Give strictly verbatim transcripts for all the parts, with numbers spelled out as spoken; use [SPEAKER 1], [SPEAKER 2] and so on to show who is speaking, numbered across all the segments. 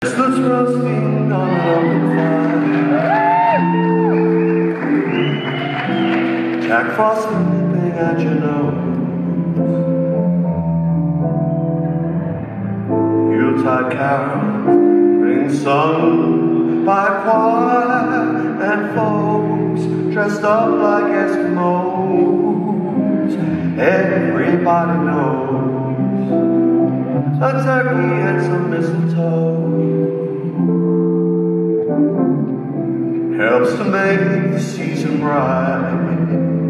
[SPEAKER 1] Chestnuts roasting on an open fire, Jack Frost nipping at your nose, Yuletide carols being sung by a choir, and folks dressed up like Eskimos. Everybody knows a turkey and some mistletoe helps to make the season bright.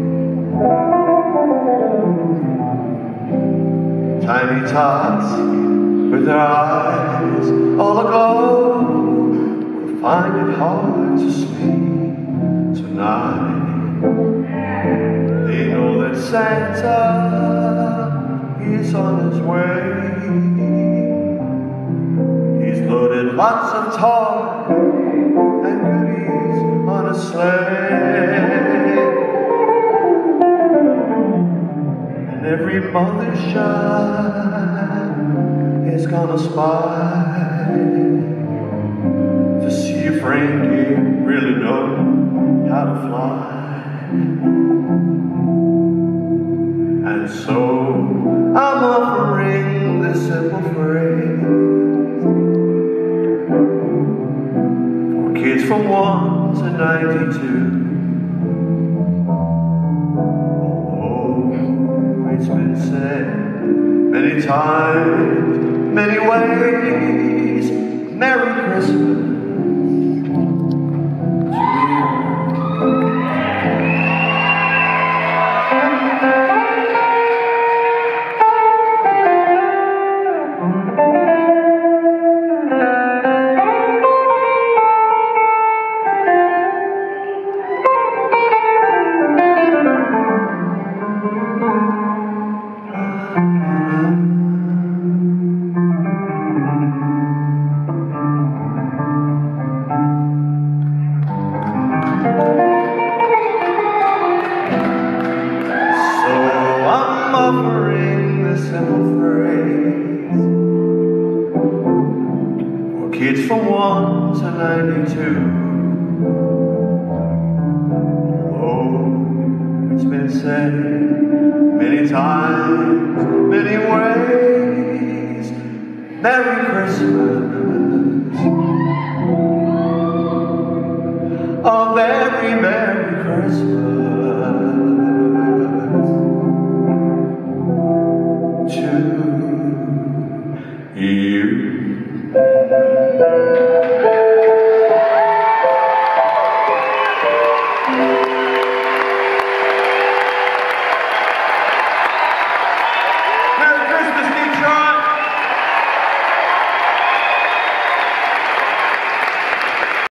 [SPEAKER 1] Tiny tots with their eyes all aglow will find it hard to sleep tonight. They know that Santa is on his way. He's loaded lots of toys and goodies on a sleigh, and every mother's child is gonna spy to see if reindeer really know how to fly. And so I'm offering this simple phrase for kids from one to ninety-two. Although it's been said many times, many ways, Merry Christmas to you. Offering this simple phrase for kids from one to ninety-two. Oh, it's been said many times, many ways, Merry Christmas, a very Merry Christmas to you.